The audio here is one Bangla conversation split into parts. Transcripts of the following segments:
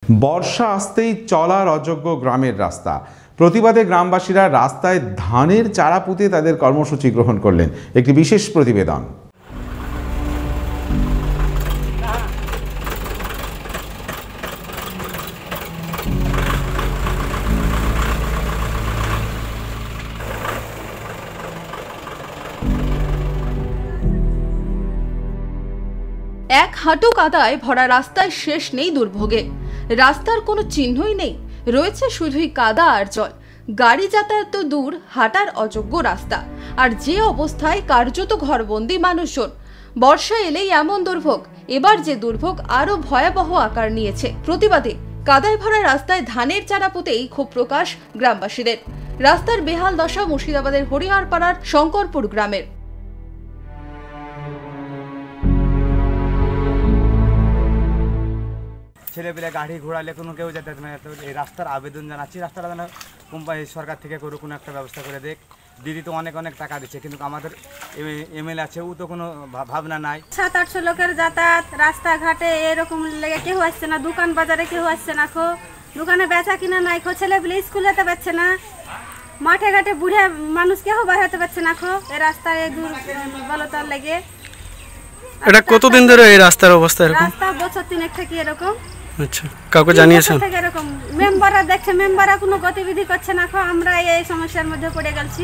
বর্ষা আসতেই চলার অযোগ্য গ্রামের রাস্তা। প্রতিবাদে গ্রামবাসীরা রাস্তায় ধানের চারা পুঁতে তাদের কর্মসূচি গ্রহণ করলেন। একটি বিশেষ প্রতিবেদন। এক হাঁটু কাদায় ভরা রাস্তায় শেষ নেই দুর্ভোগে। রাস্তার কোনো চিহ্নই নেই, রয়েছে শুধুই কাদা আর জল। গাড়ি যাতায়াত তো দূর, হাঁটার অযোগ্য রাস্তা। আর যে অবস্থায় কার্যত ঘরবন্দি মানুষজন। বর্ষা এলেই এমন দুর্ভোগ। এবার যে দুর্ভোগ আরো ভয়াবহ আকার নিয়েছে। প্রতিবাদে কাদায় ভরা রাস্তায় ধানের চারা পুঁতেই ক্ষোভ প্রকাশ গ্রামবাসীদের। রাস্তার বেহাল দশা মুর্শিদাবাদের হরিহরপাড়ার শঙ্করপুর গ্রামের। ছেলেপেলে গাড়ি ঘোড়ালে কোনো কেউ যেতে পারে না। তো এই রাস্তার আবেদন জানাচ্ছি, রাস্তাটা যেন কোম্পানি সরকার থেকে করুক, কোনো একটা ব্যবস্থা করে দেখ। দিদি তো অনেক টাকা দিচ্ছে, কিন্তু আমাদের এমএলএ আছে, ও তো কোনো ভাবনা নাই। 700-800 লোকের যাতায়াত, রাস্তাঘাটে এরকম লেগে কেউ আসছে না, দোকান বাজারে কেউ আসছে না, দোকানে বেচা কিনা নাই, ছেলেপেলে স্কুল যেতে পারছে না, মাঠে ঘাটে বুড়ে মানুষ কেউ বার হতে পারছে না। এই রাস্তায় বলতার লেগে। এটা কতদিন ধরে এই রাস্তার অবস্থা এরকম? রাস্তা বছর 3 থেকে এরকম। আচ্ছা, কাউকে জানিয়েছেন? এরকম মেম্বাররা দেখছে, মেম্বাররা কোনো গতিবিধি করছে না। আমরা এই সমস্যার মধ্যে পড়ে গেছি।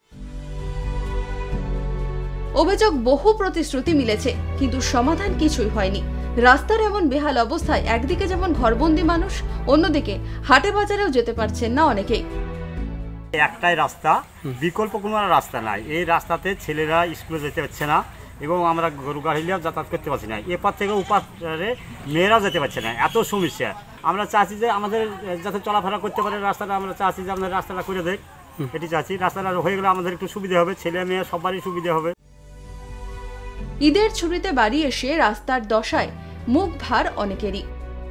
অভিযোগ বহু প্রতিশ্রুতি মিলেছে, কিন্তু সমাধান কিছুই হয়নি। রাস্তার এমন বেহাল অবস্থায় একদিকে যেমন ঘরবন্দি মানুষ, অন্যদিকে হাটে বাজারেও যেতে পারছেন না অনেকেই। একটাই রাস্তা, বিকল্প কোনো রাস্তা নাই। এই রাস্তাতে ছেলেরা স্কুলে যেতে পারছে না এবং আমরা গরু গাড়িলেও যাতায়াত করতে পারছি না। এপার থেকে ওপারে মেয়েরাও যেতে পারছে না, এত সমস্যা। আমরা চাচ্ছি যে আমাদের যাতে চলাফেরা করতে পারে রাস্তাটা, আমরা চাচ্ছি যে আমাদের রাস্তাটা করে দেখ, এটি চাচ্ছি। রাস্তাটা হয়ে গেলে আমাদের একটু সুবিধা হবে, ছেলে মেয়ে সবারই সুবিধা হবে। ঈদের ছুটিতে বাড়ি এসে রাস্তার দশায় মুখ ভার অনেকেরই।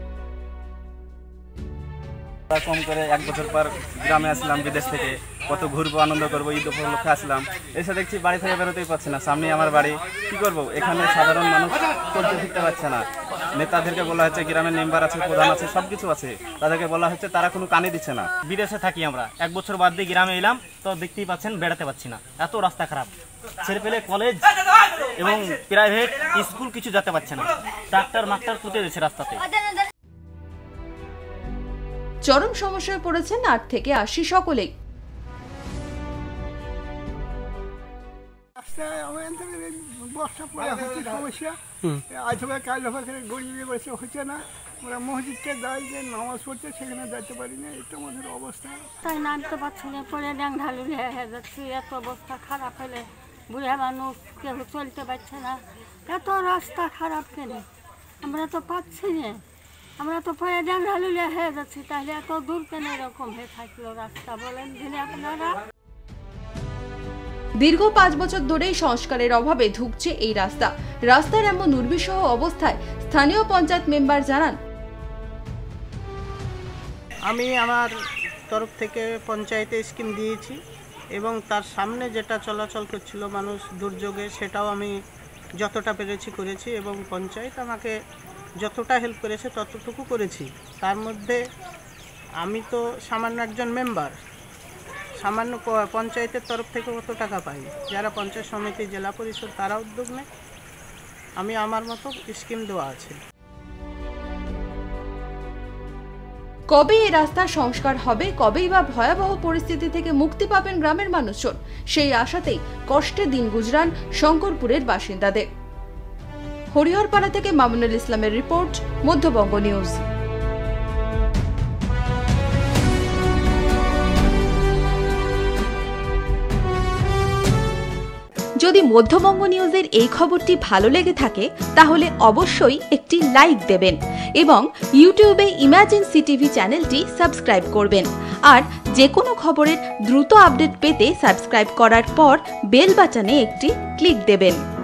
কম করে 1 বছর পর গ্রামে আসলাম বিদেশ থেকে, কত ঘুরবো, আনন্দ করবো, ঈদ উপলক্ষে আসলাম। এসে দেখছি বাড়ি থেকে বেরোতেই পারছে না, সামনে আমার বাড়ি, কি করব? এখানে সাধারণ মানুষ চলতে ফিরতে পারছে না। নেতাদেরকে বলা হচ্ছে, গ্রামের মেম্বার আছে, প্রধান আছে, সব কিছু আছে, তাদেরকে বলা হচ্ছে, তারা কোনো কানে দিচ্ছে না। বিদেশে থাকি আমরা, 1 বছর বাদ দিয়ে গ্রামে এলাম, তো দেখতেই পাচ্ছেন বেড়াতে পারছি না, এত রাস্তা খারাপ। ছেলেপেলে কলেজ এবং প্রাইভেট স্কুল কিছু যেতে পারছে না, ট্রাক্টর মাক্টার পুঁতে দিচ্ছে রাস্তাতে। চরম সমস্যায় পড়েছেন 8 থেকে 80 সকলেই। বর্ষা পড়ে হচ্ছে সমস্যা, আজ হবে কাল হবে, গড়িয়ে বসে হচ্ছে না। আমরা মসজিদকে যাই, যে নামাজ পড়তে সেখানে যেতে পারি না, এটা আমাদের অবস্থা। তাই নামতে পারছি না, পরে ড্যাং ঢালু হয়ে যাচ্ছি। এত অবস্থা খারাপ হলে বুড়া মানুষ কেউ চলতে পারছে না। এত রাস্তা খারাপ কেন? আমরা তো পাচ্ছি না, আমরা তো পরে ড্যাং ঢালু হয়ে যাচ্ছি। তাহলে এত দূর কেন এরকম হয়ে থাকলো রাস্তা, বলেন দিনে আপনারা? দীর্ঘ 5 বছর ধরেই সংস্কারের অভাবে ধুঁকছে এই রাস্তা। রাস্তার এমন দুর্বিষহ অবস্থায় স্থানীয় পঞ্চায়েত মেম্বার জানান, আমি আমার তরফ থেকে পঞ্চায়েতে স্কিম দিয়েছি এবং তার সামনে যেটা চলাচল করছিল মানুষ দুর্যোগে, সেটাও আমি যতটা পেরেছি করেছি এবং পঞ্চায়েত আমাকে যতটা হেল্প করেছে ততটুকু করেছি। তার মধ্যে আমি তো সামান্য একজন মেম্বার, সামান্য পঞ্চায়েতের তরফ থেকে কত টাকা পাই, যারা পঞ্চায়েত সমিতি, জেলা পরিষদ, তারা উদ্যোগ নেয়। আমি আমার মতো স্কিম দেওয়া আছে। কবে এই রাস্তার সংস্কার হবে, কবেই বা ভয়াবহ পরিস্থিতি থেকে মুক্তি পাবেন গ্রামের মানুষজন, সেই আশাতেই কষ্টে দিন গুজরান শঙ্করপুরের বাসিন্দাদের। হরিহরপাড়া থেকে মামুনুল ইসলামের রিপোর্ট, মধ্যবঙ্গ নিউজ। যদি মধ্যবঙ্গ নিউজের এই খবরটি ভালো লেগে থাকে তাহলে অবশ্যই একটি লাইক দেবেন এবং ইউটিউবে ইমাজিন সিটিভি চ্যানেলটি সাবস্ক্রাইব করবেন। আর যে কোনো খবরের দ্রুত আপডেট পেতে সাবস্ক্রাইব করার পর বেল বাটনে একটি ক্লিক দেবেন।